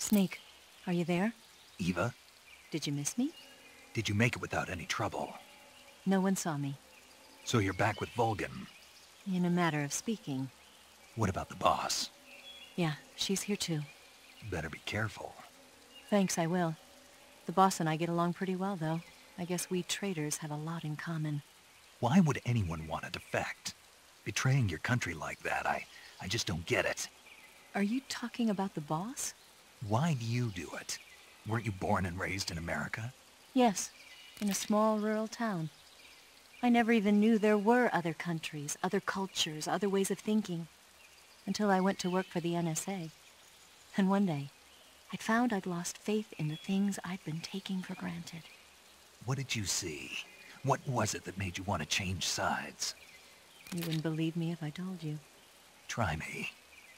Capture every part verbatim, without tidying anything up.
Snake, are you there? Eva? Did you miss me? Did you make it without any trouble? No one saw me. So you're back with Vulcan? In a matter of speaking. What about the boss? Yeah, she's here too. Better be careful. Thanks, I will. The boss and I get along pretty well, though. I guess we traitors have a lot in common. Why would anyone want to defect? Betraying your country like that, I, I just don't get it. Are you talking about the boss? Why do you do it? Weren't you born and raised in America? Yes, in a small rural town. I never even knew there were other countries, other cultures, other ways of thinking, until I went to work for the N S A. And one day, I'd found I'd lost faith in the things I'd been taking for granted. What did you see? What was it that made you want to change sides? You wouldn't believe me if I told you. Try me.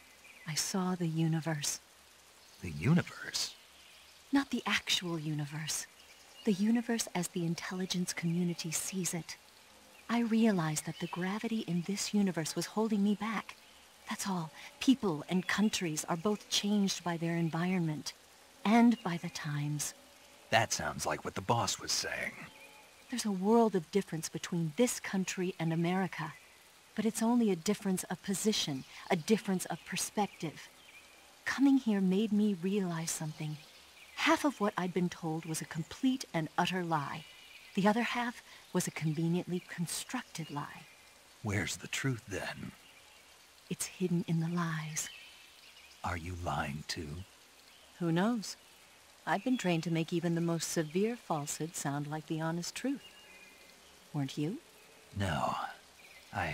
I saw the universe. The universe? Not the actual universe. The universe as the intelligence community sees it. I realized that the gravity in this universe was holding me back. That's all. People and countries are both changed by their environment. And by the times. That sounds like what the boss was saying. There's a world of difference between this country and America. But it's only a difference of position, a difference of perspective. Coming here made me realize something. Half of what I'd been told was a complete and utter lie. The other half was a conveniently constructed lie. Where's the truth, then? It's hidden in the lies. Are you lying, too? Who knows? I've been trained to make even the most severe falsehood sound like the honest truth. Weren't you? No. I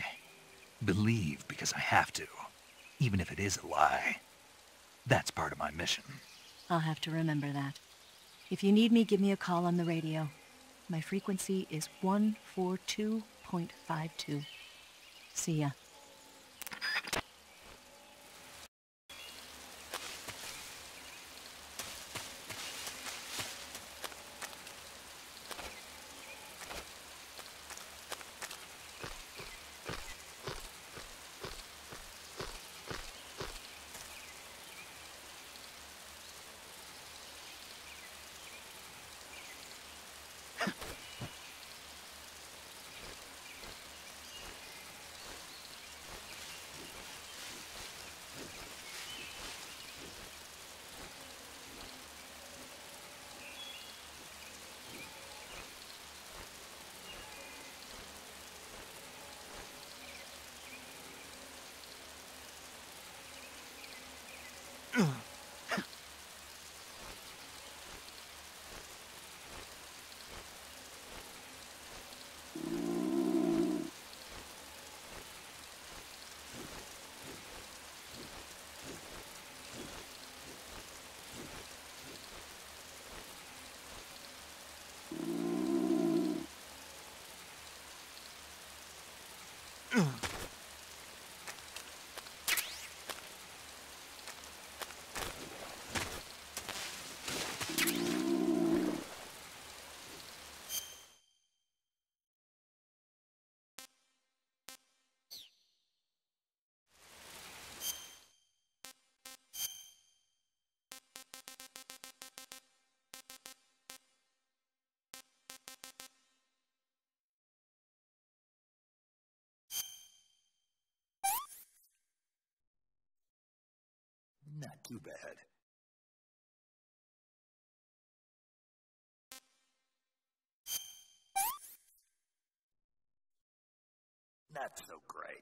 believe because I have to, even if it is a lie. That's part of my mission. I'll have to remember that. If you need me, give me a call on the radio. My frequency is one forty-two point five two. See ya. Not too bad. Not so great.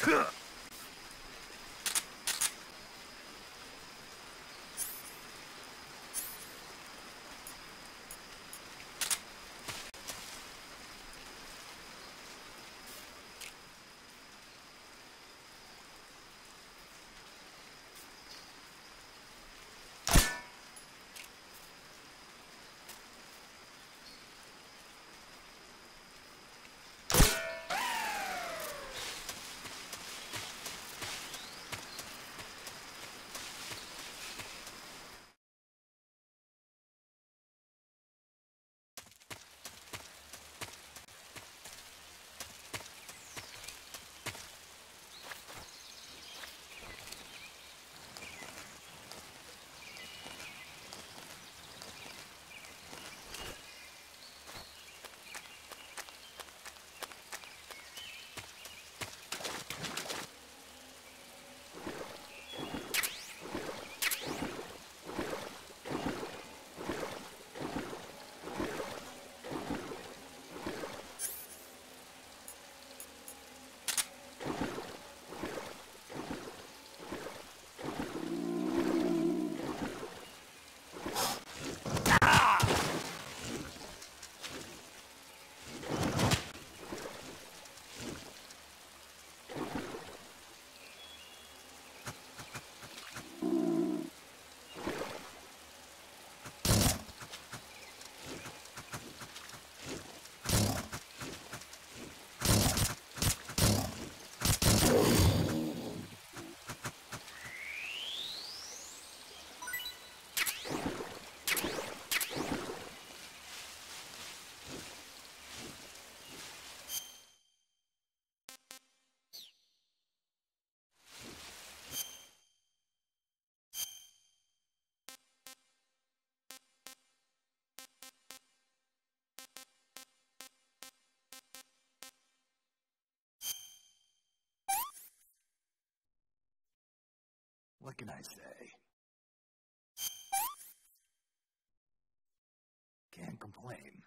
What can I say? Can't complain.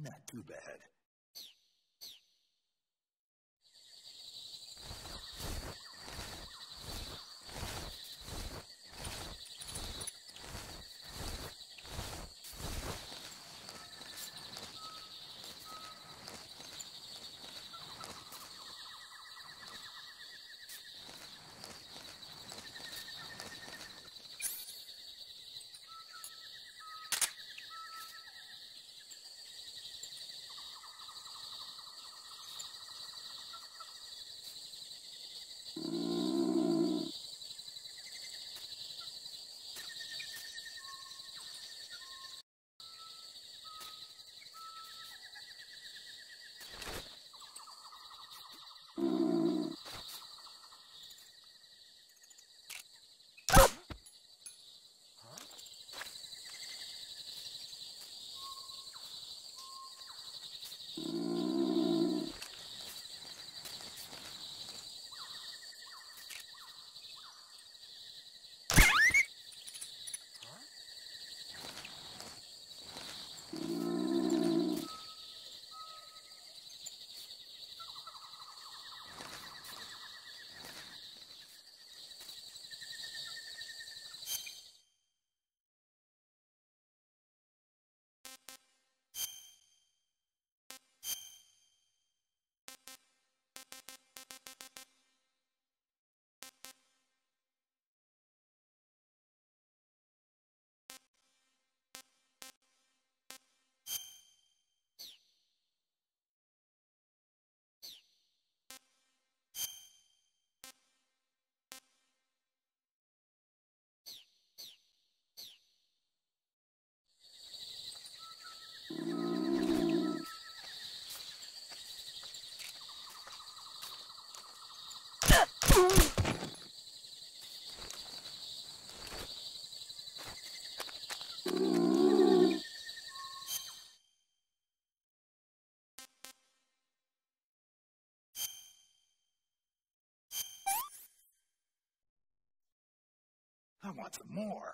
Not too bad. I want some more.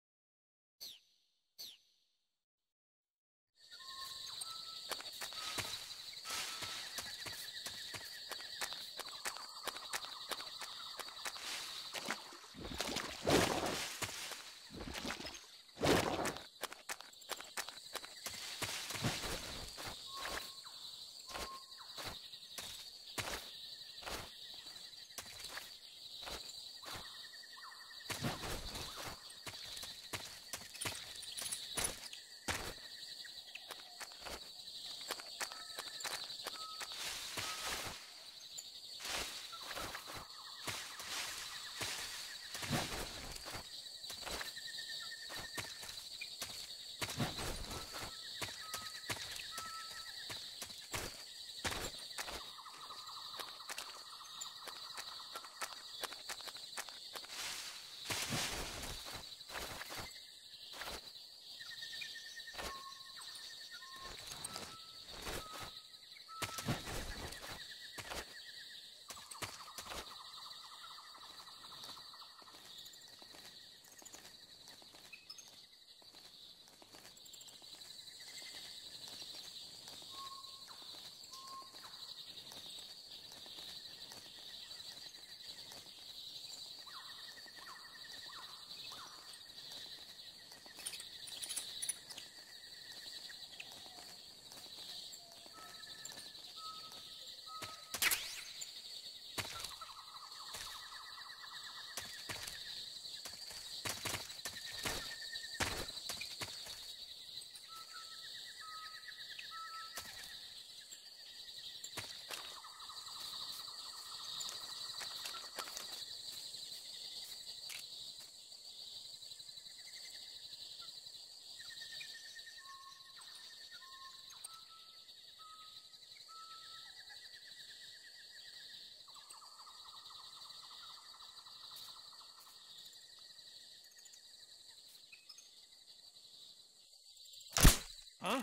Huh?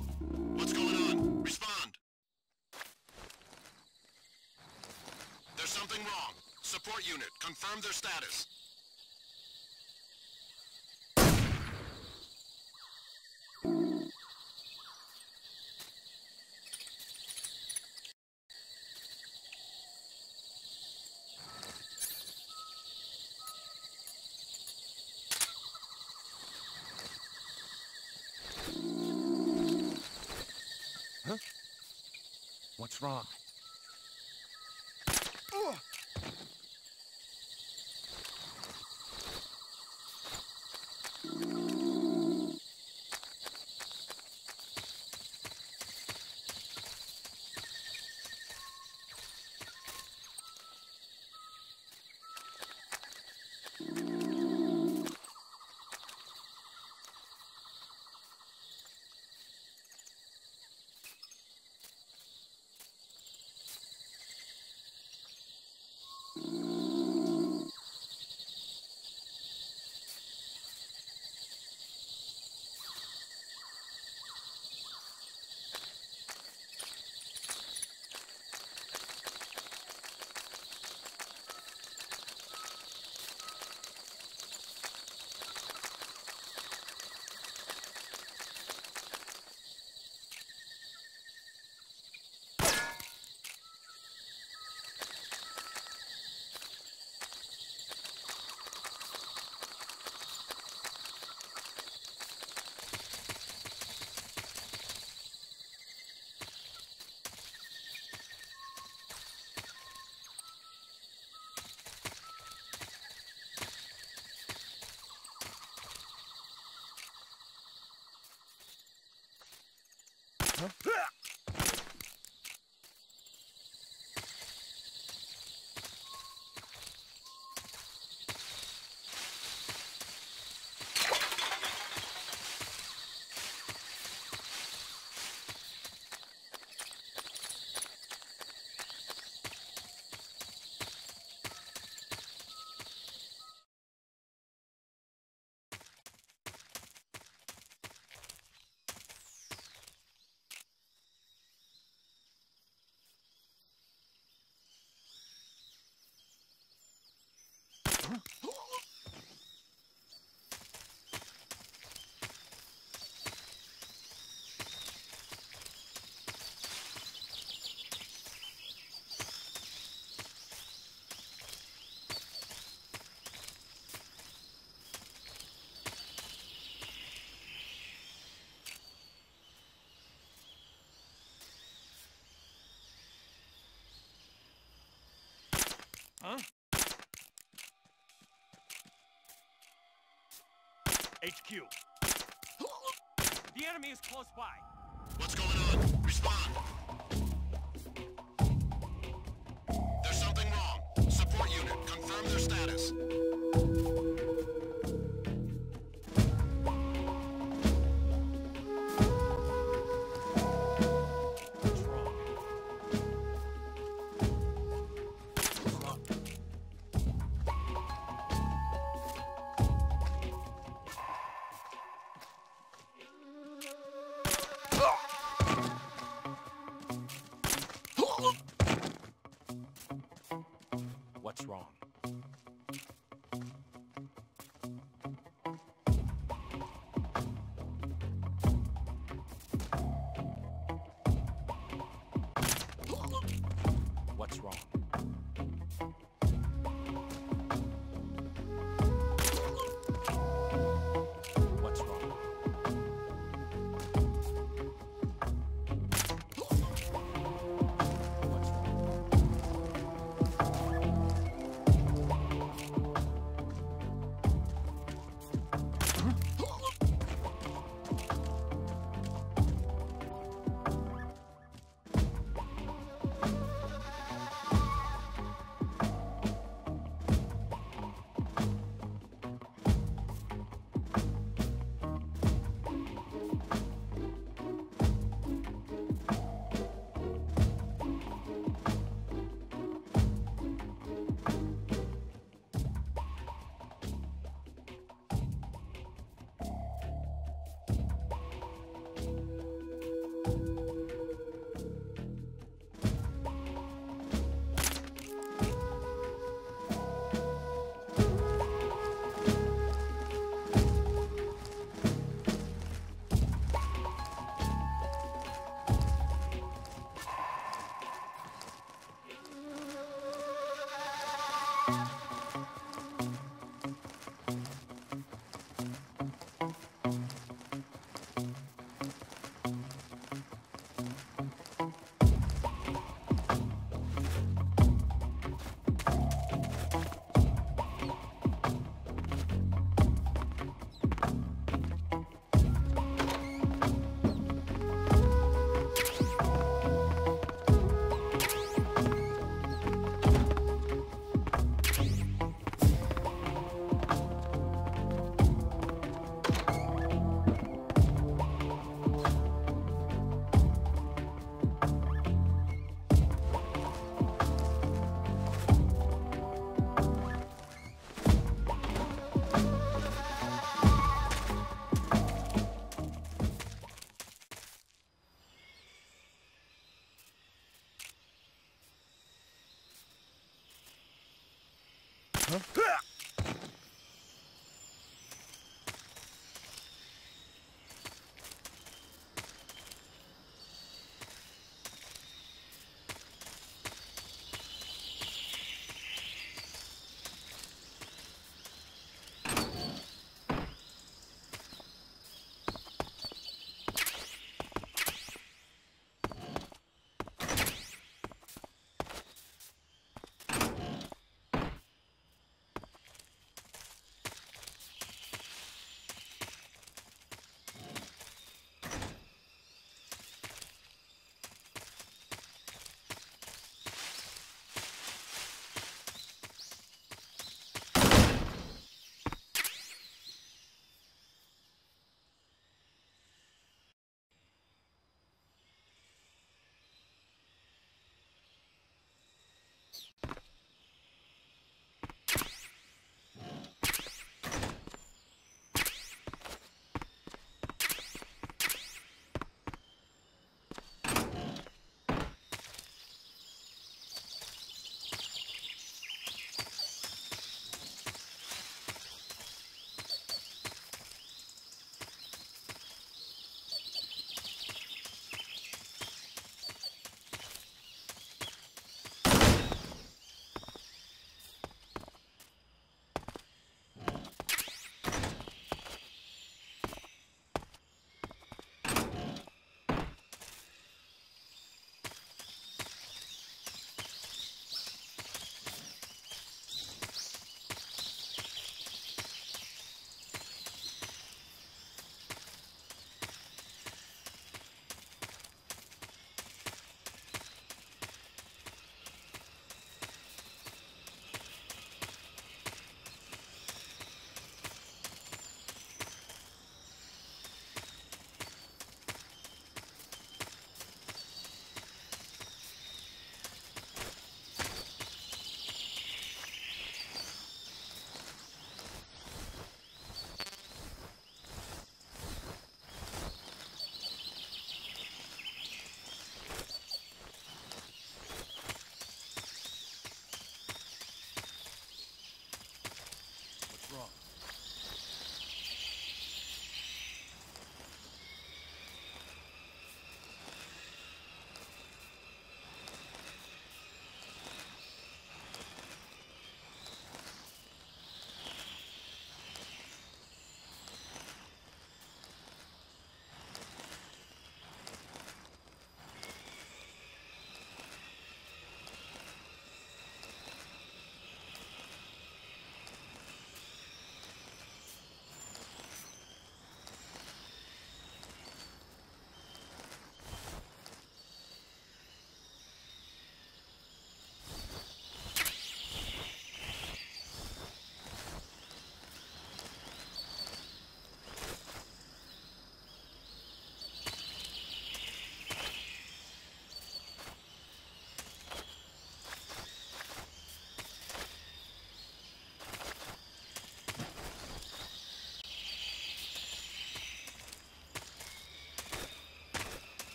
What's going on? Respond. There's Support unit, confirm their status. Huh? What's wrong? Huh? Huh? H Q. The enemy is close by. What's going on? Respond. There's something wrong. Support unit, confirm their status. What's wrong? What's wrong? What's wrong? What's wrong? What's wrong? What's wrong?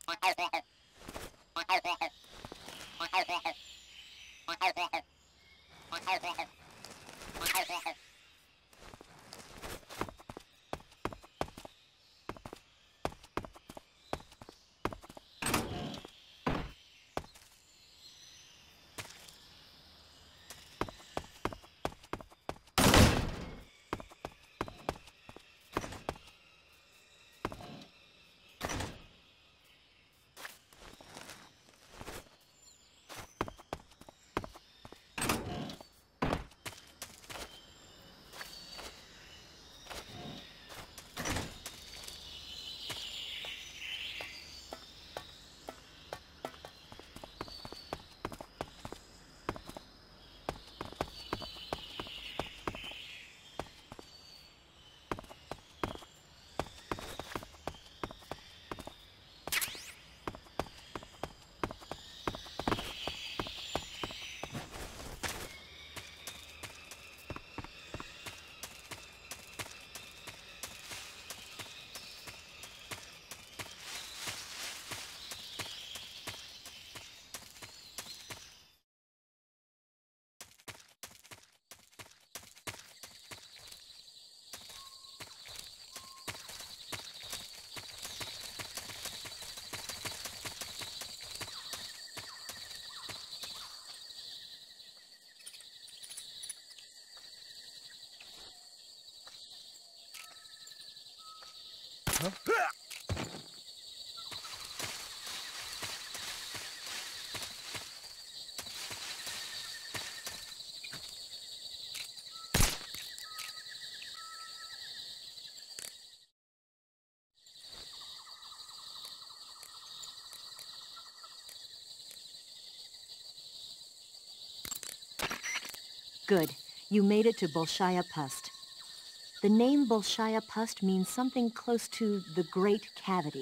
Good. You made it to Bolshaya Pust. The name Bolshaya Pust means something close to the Great Cavity.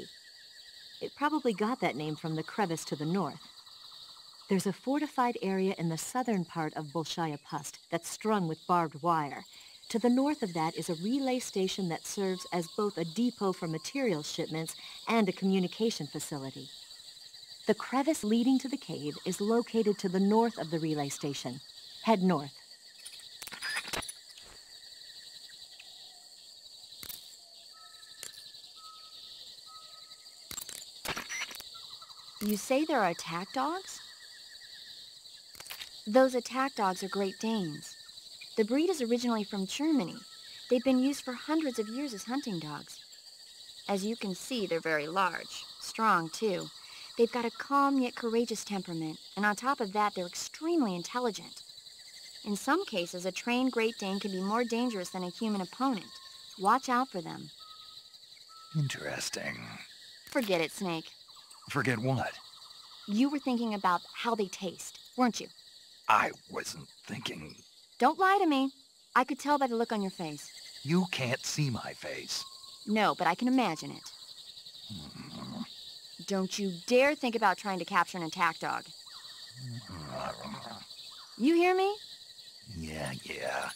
It probably got that name from the crevice to the north. There's a fortified area in the southern part of Bolshaya Pust that's strung with barbed wire. To the north of that is a relay station that serves as both a depot for material shipments and a communication facility. The crevice leading to the cave is located to the north of the relay station. Head north. You say there are attack dogs? Those attack dogs are Great Danes. The breed is originally from Germany. They've been used for hundreds of years as hunting dogs. As you can see, they're very large, strong too. They've got a calm yet courageous temperament, and on top of that, they're extremely intelligent. In some cases, a trained Great Dane can be more dangerous than a human opponent. Watch out for them. Interesting. Forget it, Snake. Forget what? You were thinking about how they taste, weren't you? I wasn't thinking... Don't lie to me. I could tell by the look on your face. You can't see my face. No, but I can imagine it. Hmm. Don't you dare think about trying to capture an attack dog. You hear me? Yeah, yeah.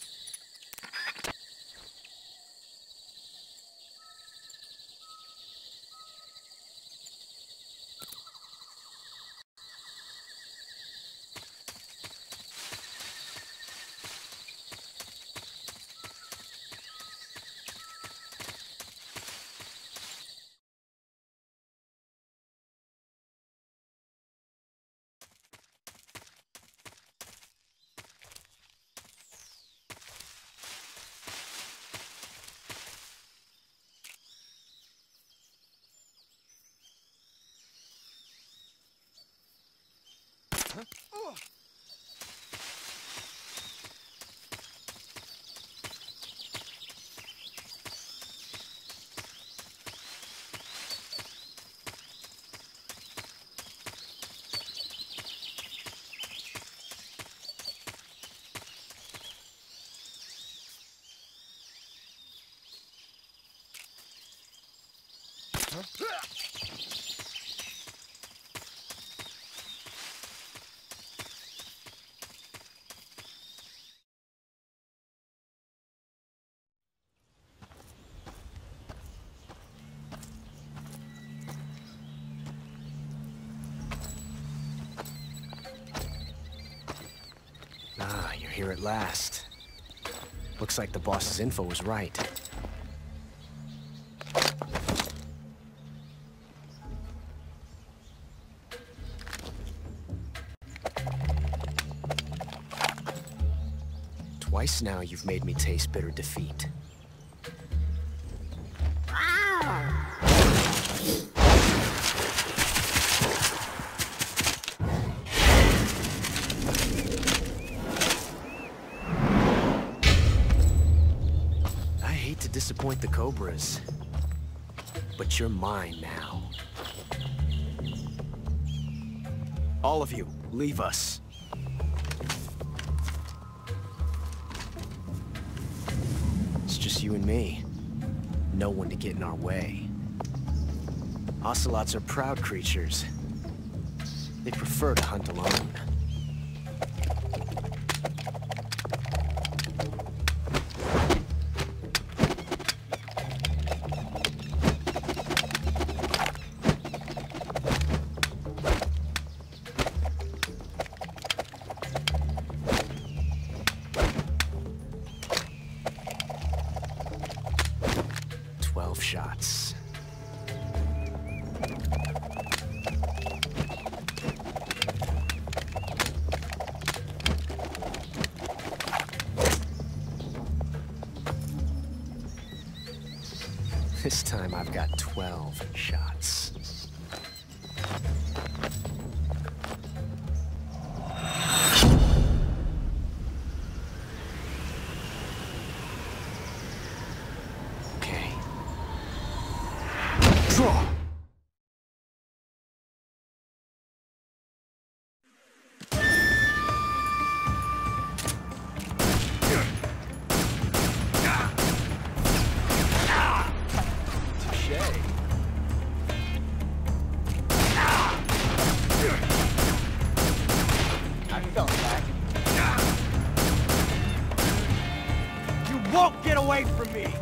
Ah, you're here at last. Looks like the boss's info was right. Twice now you've made me taste bitter defeat. I hate to disappoint the Cobras, but you're mine now. All of you, leave us. It's just you and me. No one to get in our way. Ocelots are proud creatures. They prefer to hunt alone. Twelve shots. This time I've got twelve shots. Okay. Draw! You won't get away from me!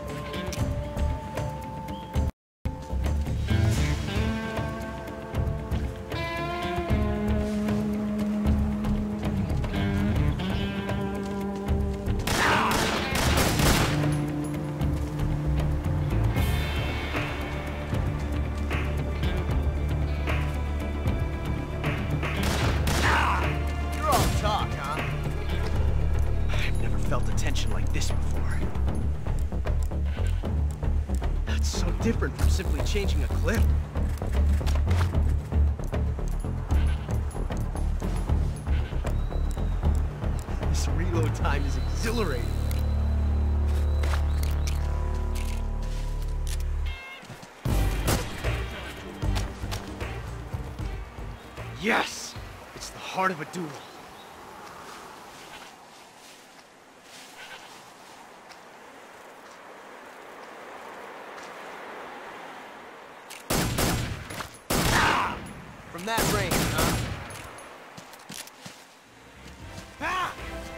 You're all talk, huh? I've never felt a tension like this before. That's so different from simply changing a clip. This reload time is exhilarating. Yes! It's the heart of a duel. From that range, huh? Ah!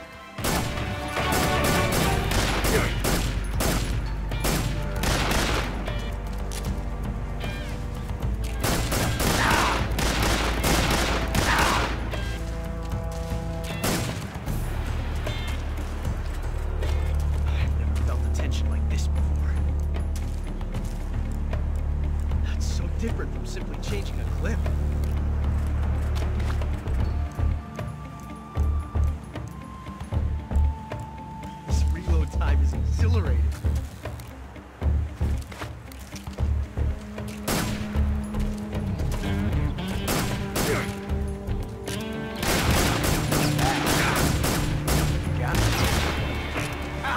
I've never felt a tension like this before. That's so different from simply changing a clip. This reload time is exhilarating. Got it. Ah!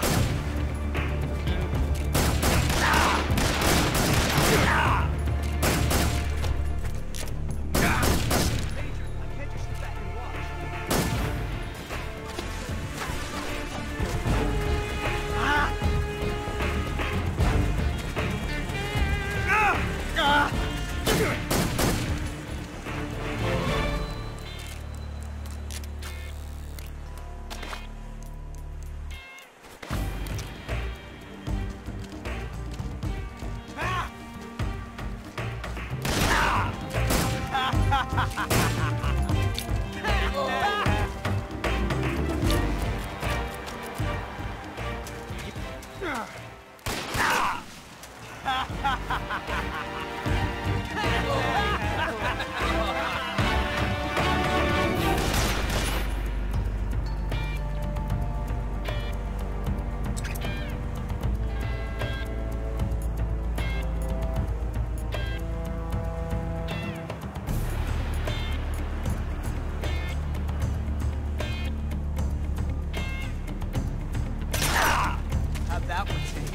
How'd that one taste?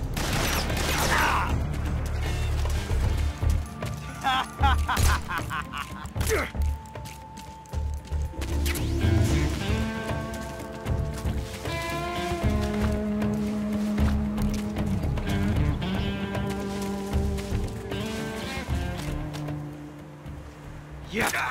Yeah.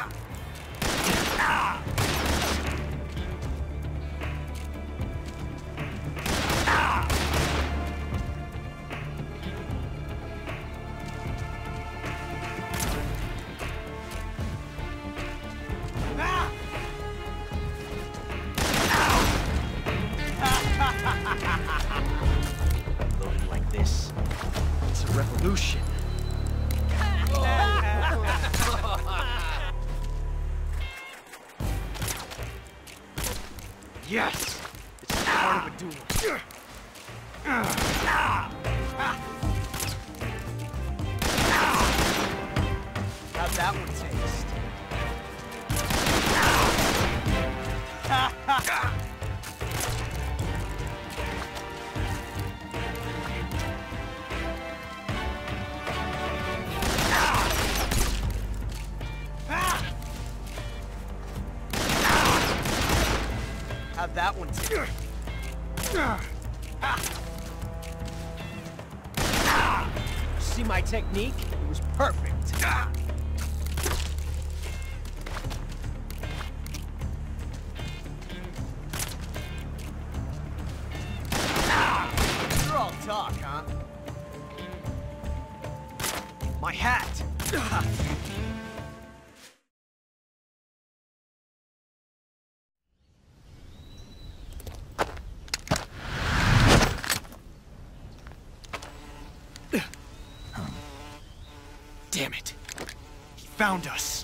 Loading like this, it's a revolution. Yes. It's part of a duel. How'd that one taste? How'd that one taste? See my technique? It was perfect. You're all talk, huh? My hat! Damn it. He found us.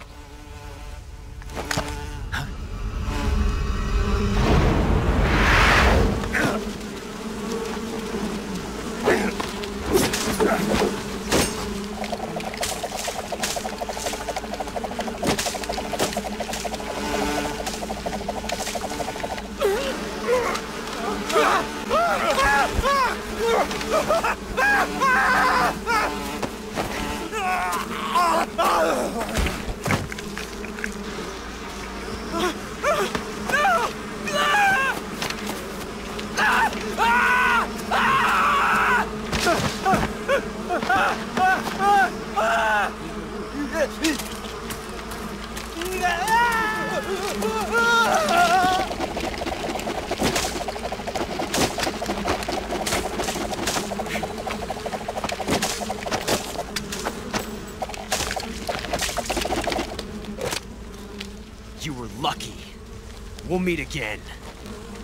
You were lucky. We'll meet again.